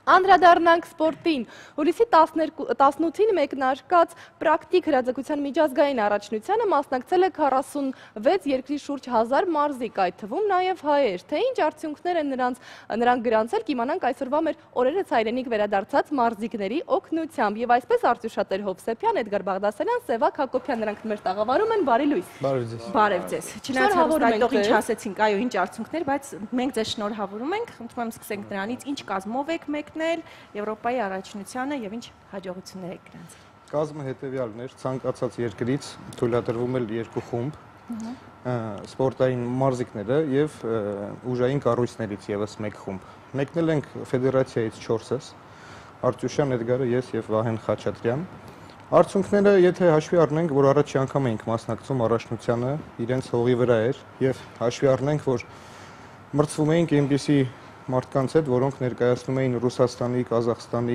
Անդրադառնանք սպորտին։ Հուլիսի 18-ին մեկնարկած պրակտիկ հրաձգության միջազգային առաջնությանը մասնակցել է 46 երկրի շուրջ 1000 մարզիկ, այդ թվում նաև հայեր։ Թե ինչ արդյունքներ են նրանք գրանցել, կիմանանք այսօրվա մեր օրերս հայրենիք վերադարձած մարզիկների օգնությամբ։ Եվ այսպես Արտուշատեր Հովսեփյան, Էդգար Բաղդասարյան, Սևակ Հակոբյան նրանք մեր տաղավարում են, բարի լույս։ Բարև ձեզ։ Չնայած հեռուստայտող ինչ ասեցինք, այո, ինչ արդյունքներ, բայց մենք ձեզ շնորհավորում ենք, խնդրում եմ սկսենք դրանից, ինչ կազմով եք մեկնել Եվրոպայի առաջնությանը եւ ինչ հաջողություններ եք գրանցել։ Կազմը հետեւյալն էր, ցանկացած երկրից թույլատրվում էր 2 խումբ, սպորտային մարզիկները եւ ուժային կառույցներից եւս 1 խումբ։ Մեկնել ենք ֆեդերացիայից 4-ս, Արտուշյան Էդգարը, ես եւ Վահեն Խաչատրյան։ Արդյունքները, եթե հաշվի առնենք, որ առաջի անգամ էինք մասնակցում առաջնությանը, իրենց հողի վրա էր եւ հաշվի առնենք, որ մրցվում էինք այնպիսի մարդկանց հետ, որոնք ներկայացնում էին Ռուսաստանի, Կազախստանի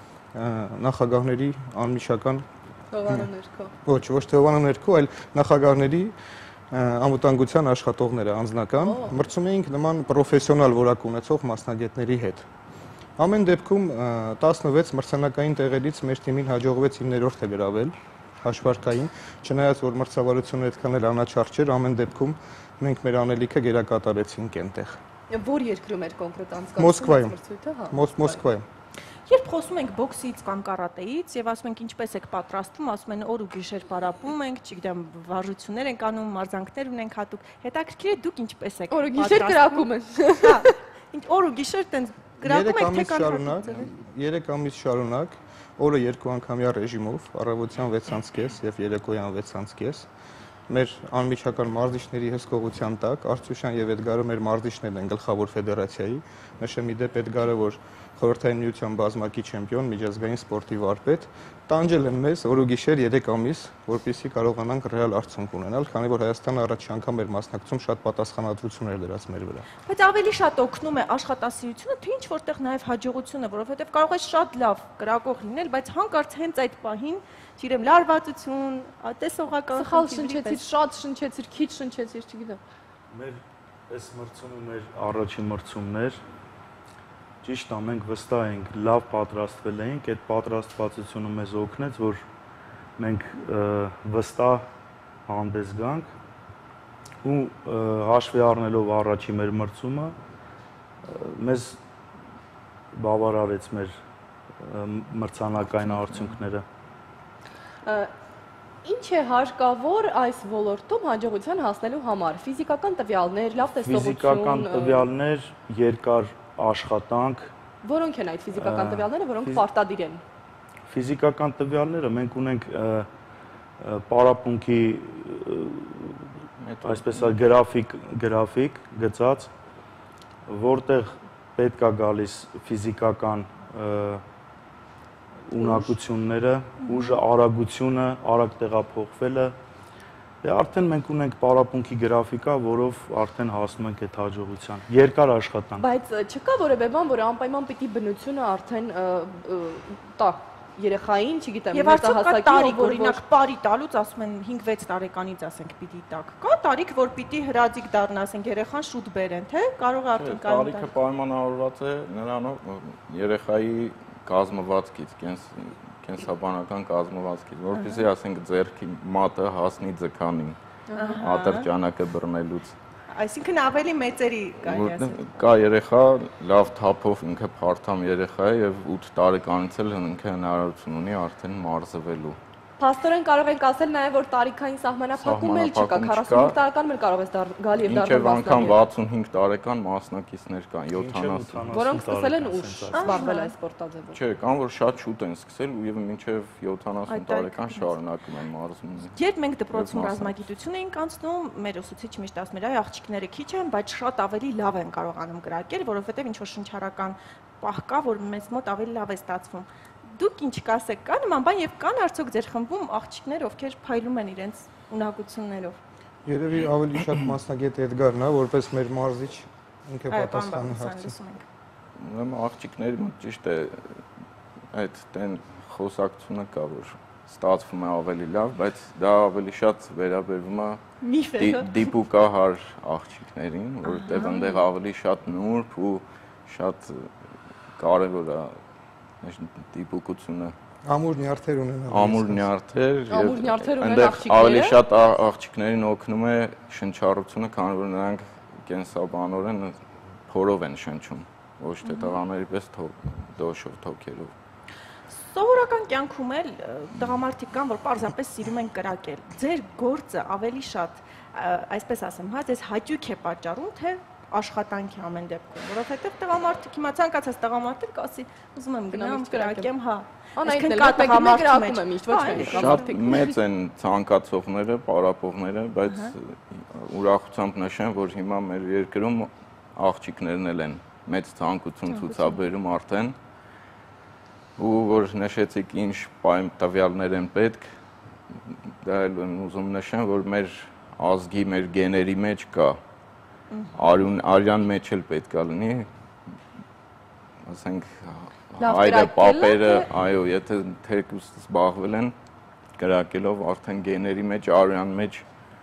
նախագահների անմիջական Հովանոներքո։ Ոչ թե հովանոներքո, այլ նախագահների անվտանգության աշխատողները անձնական, մրցում էինք նման պրոֆեսիոնալ որակ ունեցող մասնագետների հետ։ Ամեն դեպքում 16 մրցանակային տեղերից մեր թիմին հաջողվեց 9-րդ գրավել հաշվարկային, չնայած որ մրցավարությունը այդքան էլ անաչառ չէր, ամեն դեպքում մենք մեր անելիքը գերակատարեցինք այնտեղ։ Որ երկրում էր կոնկրետ անցկացվում մրցույթը, հա։ Մոսկվայում։ Երբ խոսում ենք բոքսից կամ կարատեից եւ ասում ենք ինչպես եք պատրաստվում, ասում են օր ու գիշեր պարապում ենք, չգիտեմ, վարժություններ ենք անում, մարզանքներ ունենք հատուկ։ Հետաքրքիր է դուք ինչպես եք օր ու գիշեր կրակում են։ Հա, ինչ օր ու գիշեր տենց գրակում եք թե կան 3 ամիս շարունակ, օրը 2 անգամյա ռեժիմով, առավոտյան 6:30 եւ երեկոյան 6:30 մեր անմիջական մարզիչների հսկողության տակ, Արտուշյան եւ Էդգարը մեր մարզիչներն են գլխավոր ֆեդերացիայի, նշեմ ի դեպ Էդգարը, որ խորհրդային միության բազմակի չեմպիոն, միջազգային սպորտի վարպետ, տանջել են մեզ օր ու գիշեր 3 ամիս, որպեսզի կարողանանք ռեալ արդյունք ունենալ, քանի որ Հայաստանը առաջի անգամ էր մասնակցում, շատ պատասխանատվություն էր դրած մեր վրա։ Բայց ավելի շատ օգնում է աշխատասիրությունը, թե ինչ որտեղ նաև հաջողությունը, որովհետև կարող է շատ լավ գրակող լինել, բայց հանկարծ հենց այդ պահին, չգիտեմ, լարվածություն, տեսողական սխալ շնչեցիր, շատ շնչեցիր, քիչ շնչեցիր, չգիտեմ։ Մեր այս մրցումը մեր առաջին մրցումն էր։ Ճիշտ է, մենք վստահ ենք, լավ պատրաստվել էինք, այդ պատրաստվածությունը մեզ օգնեց, որ մենք վստահ հանդես գանք ու հաշվի առնելով առաջի մեր մրցումը մեզ բավարարեց մեր մրցանակային արդյունքները։ Ինչ է հարկավոր այս ոլորտում հաջողության հասնելու համար։ Ֆիզիկական տվյալներ, լավ տեսողություն։ Ֆիզիկական տվյալներ, երկար աշխատանք։ Որոնք են այդ ֆիզիկական տվյալները, որոնք պարտադիր են։ Ֆիզիկական տվյալները մենք ունենք պարապմունքի այսպես գրաֆիկ գծած, որտեղ պետք է գալիս ֆիզիկական ունակությունները, ուժը, արագությունը, արագ տեղափոխվելը, արդեն մենք ունենք պարապմունքի գրաֆիկա, որով արդեն հասնում ենք այդ հաջողության։ Երկար աշխատանք։ Բայց չկա որևէ բան, որ անպայման պիտի բնությունը արդեն տա երեխային, չգիտեմ, եւ արդյոք կա տարիք, օրինակ բարի տալուց ասում են 5-6 տարեկանից ասենք պիտի տակ։ Կա տարիք, որ պիտի հրաձիգ դառնա, ասենք երեխան շուտ բերեն, թե կարող է արդեն կայուն տալ։ Տարիքը պայմանավորված է նրանով երեխայի կազմվածքից, կենսաբանական կազմվածքից, որպեսզի ասենք ձեռքի մատը հասնի ձգանին, ատրճանակը բռնելուց։ Այսինքն ավելի մեծերի կարելի ասել։ Կա երեխա, լավ թափով ինքը փարթամ երեխա է եւ 8 տարեկանից էլ ինքը հնարավորություն ունի արդեն մարզվելու։ Փաստորեն կարող ենք ասել նաև, որ տարիքային սահմանափակում էլ չկա, 45 տարեկանում էլ կարող ես գալ եւ դառնալ անգամ 65 տարեկան մասնակիցներ կան, 70, որոնք սկսել են ուշ զբաղվել այս սպորտաձևով։ Չէ, կան որ շատ շուտ են սկսել եւ մինչեւ 70 տարեկան շարունակում են մարզումը։ Երբ մենք դպրոցում ռազմագիտություն էինք անցնում, մեր ուսուցիչ միշտ ասում էր, այ աղջիկները քիչ են, բայց շատ ավելի լավ են կարողանում գրակել, որովհետեւ ինչ որ շնչառական պահ կա, որ մեզ մոտ ավելի լավ է ստացվում։ Դուք ինչ կասեք, կա նման բան եւ կան արդյոք ձեր խմբում աղջիկներ, ովքեր փայլում են իրենց ունակություններով։ Երևի ավելի շատ մասնագետ Էդգարն է, որպես մեր մարզիչ ինքը պատասխանը հարցին։ Ուրեմն աղջիկների մոտ ճիշտ է այդ տեն խոսակցությունը կա, որ ստացվում է ավելի լավ, բայց դա ավելի շատ վերաբերվում է դիպուկահար աղջիկներին, որովհետեւ այնտեղ ավելի շատ նուրբ ու շատ կարևոր է դիպուկությունը Ամուր նյարդեր ունենալ։ Ամուր նյարդեր Ամուր նյարդեր ունեն այնտեղ աղջիկները։ ավելի շատ աղջիկներին օգնում է շնչառությունը, քանի որ նրանք կենսաբանորեն փորով են շնչում, ոչ թե տղաների պես դոշով, թոքերով։ Սովորական կյանքում էլ տղամարդիկ կան, որ պարզապես սիրում են կրակել։ Ձեր գործը ավելի շատ, այսպես ասեմ, հա, ձեզ հաճույք է պատճառում, թե աշխատանքի ամեն դեպքում, որովհետև տղամարդիկ հիմա ցանկացած տղամարդիկ կասի, ուզում եմ գնամ կրակեմ, հա։ Անայդ էլ տղամարդիկ եմ միշտ, ոչ թե Շատ մեծ են ցանկացողները, պարապողները, բայց ուրախությամբ նշեմ, որ հիմա մեր երկրում աղջիկներն էլ են մեծ ցանկություն ցուցաբերում արդեն, ու որ նշեցիք ինչ տվյալներ են պետք, դա էլ ուզում նշեմ, որ մեր ազգի, մեր գեների մեջ կա, արյան մեջ էլ պետք է լինի, ասենք, հայրը, պապերը, այո, եթե թերքուս զբաղվել են կրակելով, արդեն գեների մեջ, արյան մեջ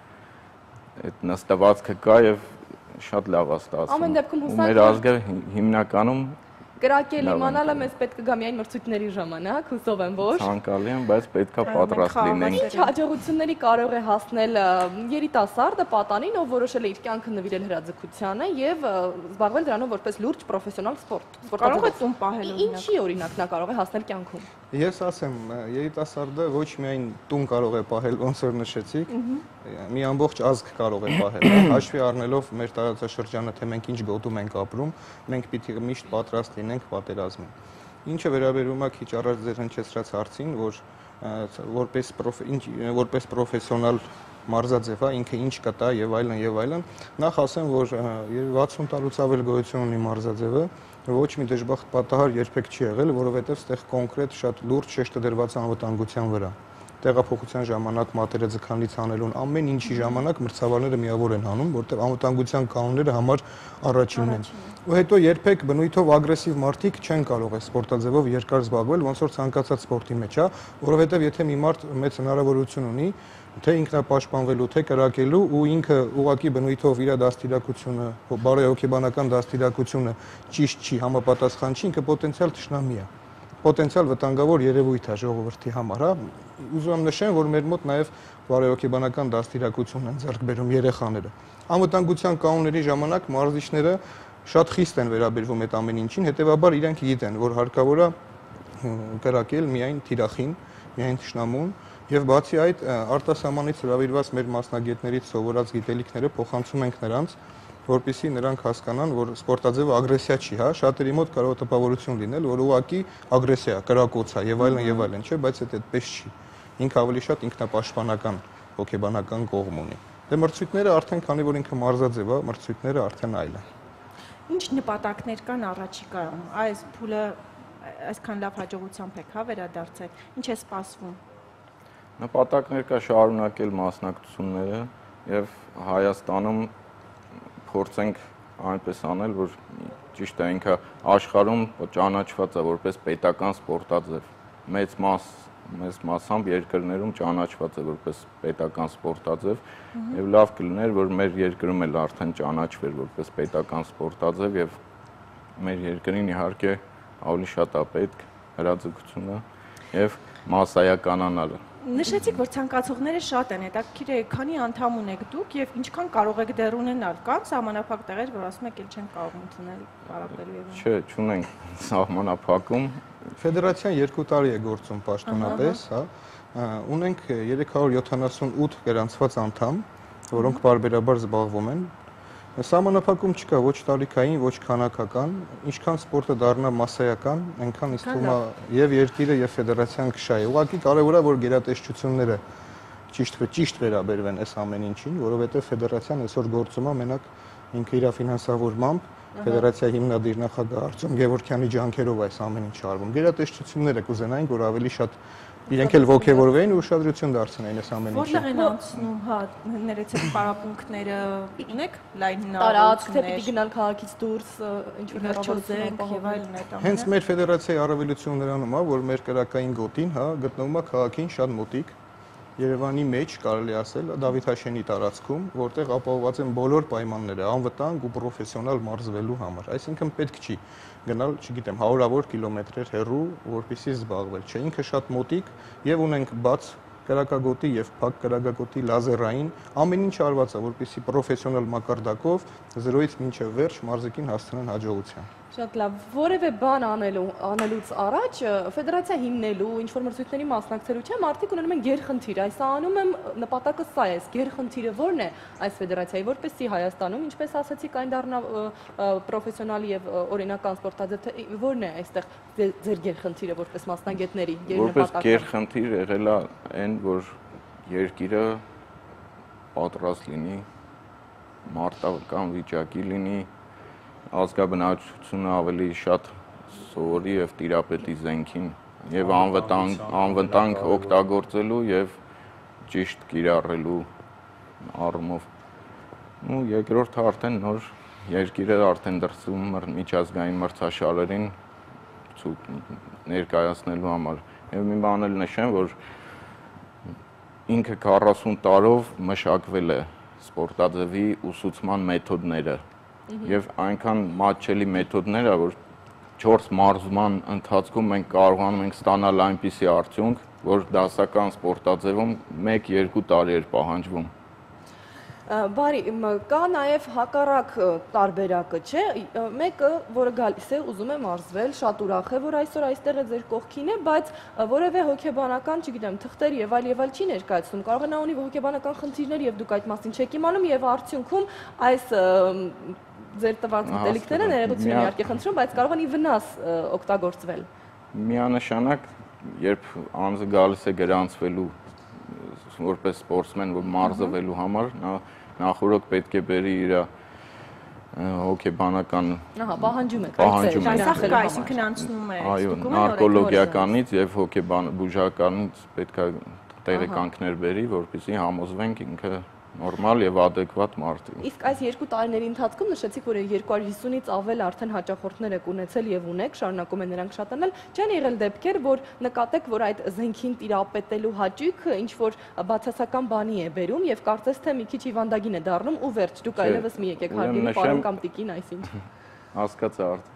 այդ նստվածքը կա եւ շատ լավ է ստացվում։ Ամեն դեպքում հուսանք, մեր ազգը հիմնականում կրակել իմանալը մեզ պետք կգա միայն մրցույթների ժամանակ, հուսով եմ որ։ Ցանկալի եմ, բայց պետքա պատրաստ լինենք։ Ինչ հաջողությունների կարող է հասնել երիտասարդը, պատանին, ով որոշել է իր կյանքը նվիրել հրաձգությանը եւ զբաղվել դրանով որպես լուրջ պրոֆեսիոնալ սպորտ։ Կարող է տուն պահել օրինակ։ Ինչի օրինակ նա կարող է հասնել կյանքում։ Ես ասեմ, երիտասարդը ոչ միայն տուն կարող է պահել, ոնց որ նշեցիք, մի ամբողջ ազգ կարող է պահել, հաշվի առնելով մեր տարածաշրջանը, թե մենք ինչ գոտում ենք ապրում, մենք պիտի միշտ պատրաստ լինենք պատերազմին։ Ինչը վերաբերում է քիչ առաջ ձեր հնչեցրած հարցին, որ որպես պրոֆեսիոնալ մարզաձև, ինքը ինչ կտա եւ այլն, նախ ասեմ, որ 60 տարուց ավել գոյություն ունի մարզաձևը, ոչ մի դժբախտ պատահար երբեք չի եղել, որովհետև այդտեղ կոնկրետ շատ լուրջ շեշտը դրված անվտանգության վրա։ Տեղափոխության ժամանակ մատերը ձգանից անելուն ամեն ինչի ժամանակ մրցավարները միավոր են անում, որտեղ անվտանգության կանոնները համար առաջինն են։ Ու հետո երբեք բնույթով ագրեսիվ մարդիկ չեն կարող է սպորտաձևով երկար զբաղվել, ոնց որ ցանկացած սպորտի մեջ, հա, որովհետև եթե մի մարդ մեծ հնարավորություն ունի, թե ինքնապաշտպանվելու, թե կրակելու ու ինքը ուղակի բնույթով իր դաստիարակությունը, բարոյահոգեբանական դաստիարակությունը ճիշտ չի, համապատասխան չի, ինքը պոտենցիալ թշնամի է, պոտենցիալ վտանգավոր երևույթ է ժողովրդի համար, հա։ Ուզում եմ նշեմ, որ մեր մոտ նաև բարոյահոգեբանական դաստիարակություն են ձեռք բերում երեխաները։ Անվտանգության կանոնների ժամանակ մարզիչները շատ խիստ են վերաբերվում այդ ամեն ինչին, հետեւաբար իրենք գիտեն, որ հարկավոր է կրակել միայն թիրախին, միայն թշնամուն, եւ բացի այդ արտասահմանից հրավիրված մեր մասնագետներից սովորած գիտելիքները փոխանցում ենք նրանց, որպեսզի նրանք հասկանան, որ սպորտաձևը ագրեսիա չի, հա, շատերի մոտ կարող է տպավորություն լինել, որ ուղղակի ագրեսիա, կրակոց է եւ այլն, չէ, բայց դա այդպես չի։ Ինքը ավելի շատ ինքնապաշտպանական, հոգեբանական կողմ ունի։ Դե մրցույթները արդեն, քանի որ ինքը մարզաձև է, մրցույթները արդեն այլ են։ Ինչ նպատակներ կան առաջիկայում։ Այս փուլը այսքան լավ հաջողությամբ եք, հա, վերադարձել։ Ինչ է սպասվում։ Նպատակներ կա շարունակել մասնակցությունները եւ Հայաստանում փորձենք այնպես անել, որ ճիշտ է ինքը աշխարհում ճանաչված է որպես պետական սպորտաձև։ Մեծ մասամբ երկրներում ճանաչված է որպես պետական սպորտաձև եւ լավ կլիներ, որ մեր երկրում էլ արդեն ճանաչվեր որպես պետական սպորտաձև եւ մեր երկրին իհարկե ավելի շատ է պետք հրաձգությունը եւ մասսայականանալը։ Նշեցիք, որ ցանկացողները շատ են, հետաքրքիր է, քանի անդամ ունեք դուք եւ ինչքան կարող եք դեռ ունենալ, կան սահմանափակ տեղեր, որ ասում եք, ել չեն կարող ընդունել պարապելու եւ։ Չէ, չունենք սահմանափակում։ Ֆեդերացիան 2 տարի է գործում պաշտոնապես, հա։ Ունենք 378 գրանցված անդամ, որոնք բարբերաբար զբաղվում են։ Սահմանափակում չկա ոչ տարիքային, ոչ քանակական, ինչքան սպորտը դառնա մասսայական, այնքան ինձ թվում է եւ երկիրը եւ ֆեդերացիան կշահի։ Ուղղակի կարեւոր է, որ գերատեսչությունները ճիշտ վերաբերվեն այս ամեն ինչին, որովհետեւ ֆեդերացիան այսօր գործում է մենակ ինքը իր ֆինանսավորմամբ, ֆեդերացիայի հիմնադիր նախագահ Արտյոմ Գևորգյանի ջանքերով այս ամեն ինչը արվում։ Գերատեսչությունները կուզենային, որ ավելի շատ իրենք էլ ողջևորվեին ու ուշադրություն դարձնեին այս ամեն ինչին։ Որտեղ են անցնում, հա, ներեցեք պարապմունքները, ունեք լայն տարածք, թե պիտի գնալ քաղաքից դուրս, ինչ որ հեռավորենք եւ այլն այդ ամենը։ Հենց մեր ֆեդերացիայի առավելությունը նրանում է, որ մեր կրակային գոտին, հա, գտնվում է քաղաքին շատ մոտիկ Երևանի մեջ կարելի ասել Դավիթ Հաշենի տարածքում, որտեղ ապահովված են բոլոր պայմանները անվտանգ ու պրոֆեսիոնալ մարզվելու համար։ Այսինքն պետք չի գնալ, չգիտեմ, հարյուրավոր կիլոմետրեր հեռու, որպեսզի զբաղվել։ Չէ, ինքը շատ մոտիկ եւ ունենք բաց կրակագոտի եւ փակ կրակագոտի լազերային ամեն ինչ արված է, որպեսզի պրոֆեսիոնալ մակարդակով 0-ից մինչև վերջ մարզիկին հասցնեն հաջողության։ Շատ լավ, որևէ բան անելուց առաջ ֆեդերացիա հիմնելու, ինչ-որ մրցույթների մասնակցելու չէ, մարդիկ ունենում են գերխնդիր, այս անում եմ նպատակը սա է, գերխնդիրը որն է այս ֆեդերացիայի, որպեսզի Հայաստանում, ինչպես ասացիք, այն դառնա պրոֆեսիոնալ եւ օրինական սպորտաձև, թե որն է այստեղ ձեր գերխնդիրը որպես մասնագետների գերնպատակը։ Որպես գերխնդիր եղել է այն, որ երկիրը պատրաստ լինի, մարտական վիճակի լինի, ազգաբնակչությունը ավելի շատ սովորի եւ տիրապետի զենքին եւ անվտանգ օգտագործելու եւ ճիշտ կիրառելու առումով։ Ու երկրորդը արդեն նոր երկիրը արդեն դրսում միջազգային մրցաշարերին ներկայացնելու համար։ Եվ մի բան էլ նշեմ, որ ինքը 40 տարով մշակվել է սպորտաձևի ուսուցման մեթոդները եւ այնքան մատչելի մեթոդներ է, որ 4 մարզման ընթացքում մենք կարողանում ենք ստանալ այնպիսի արդյունք, որ դասական սպորտաձևում 1-2 տարի էր պահանջվում։ Բարի, կա նաև հակառակ տարբերակը, չէ, մեկը, որը գալիս է, ուզում է մարզվել, շատ ուրախ է, որ այսօր այստեղ է ձեր կողքին է, բայց որևէ հոգեբանական, չգիտեմ, թղթեր եւ այլ չի ներկայացնում, կարող է նա ունի հոգեբանական խնդիրներ եւ դուք այդ մասին չեք իմանում եւ արդյունքում այս ձեր տված գիտելիքները ներողություն իհարկե խնդրում, բայց կարող են ի վնաս օգտագործվել։ Միանշանակ, երբ անձը գալիս է գրանցվելու որպես սպորտսմեն մարզվելու համար, նախորդ պետք է բերի իր հոգեբանական պահանջում է, այսինքն անցնում է նարկոլոգիականից եւ բուժականից պետք է տեղեկանքներ բերի, որպեսզի համոզվենք ինքը նորմալ եւ adekvat մարդ է։ Իսկ այս 2 տարիների ընթացքում նշեցիք, որ 250-ից ավել արդեն հաճախորդներ եք ունեցել եւ ունեք, շարունակում են նրանք շատանալ, չեն եղել դեպքեր, որ նկատեք, որ այդ զենքին տիրապետելու հաճույքը ինչ որ բացասական բանի է բերում եւ կարծես թե մի քիչ հիվանդագին է դառնում ու վերջ, դուք այլևս մի եկեք հարգելի պարոն կամ տիկին, այսինչ։ Հասկացա արդ։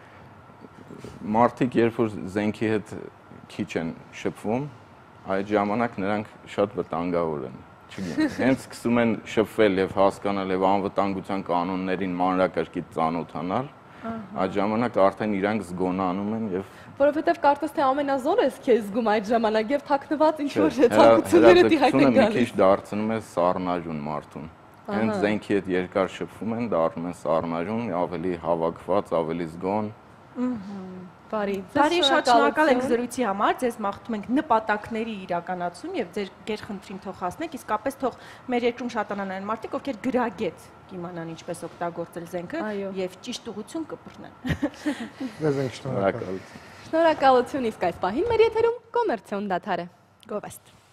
Մարդիկ երբ որ զենքի հետ քիչ են շփվում, այդ ժամանակ նրանք շատ վտանգավոր են։ Հենց սկսում են շփվել եւ հասկանալ եւ անվտանգության կանոններին մանրակրկիտ ծանոթանալ, այդ ժամանակ արդեն իրանք զգոնանում են եւ որովհետեւ կարծես թե ամենազոր ես քեզ զգում այդ ժամանակ եւ թաքնված ինչ որ ցանկությունները դիհայտ են գալիս։ Մի քիչ դարձնում է սառնաժուն մարդուն։ Հենց զենքի հետ երկար շփվում են, դառնում են սառնաժուն, ավելի հավաքված, ավելի զգոն։ Բարի, շատ շնորհակալ ենք զրույցի համար, ձեզ մաղթում ենք նպատակների իրականացում եւ ձեր գերխնդրին թող հասնեք, իսկապես թող մեր երկրում շատանան այն մարդիկ, ովքեր գրագետ կիմանան ինչպես օգտագործել զենքը եւ ճիշտ ուղղություն կբռնեն։ Ձեզ ենք շնորհակալ։ Շնորհակալություն, իսկ այս պահին մեր եթերում կոմերցիոն դադար է։ Գովեստ։